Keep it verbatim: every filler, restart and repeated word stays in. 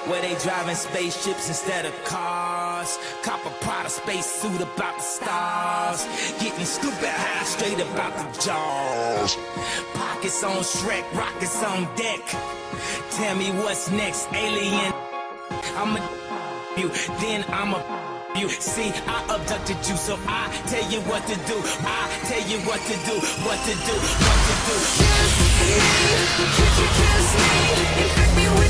where they driving spaceships instead of cars. Cop a Prada space suit about the stars. Getting stupid high straight about the jaws. Pockets on Shrek, rockets on deck. Tell me what's next, alien. I'ma you, then I'ma you. See, I abducted you, so I tell you what to do. I tell you what to do, what to do, what to do. Kiss me, kiss, kiss me, infect me with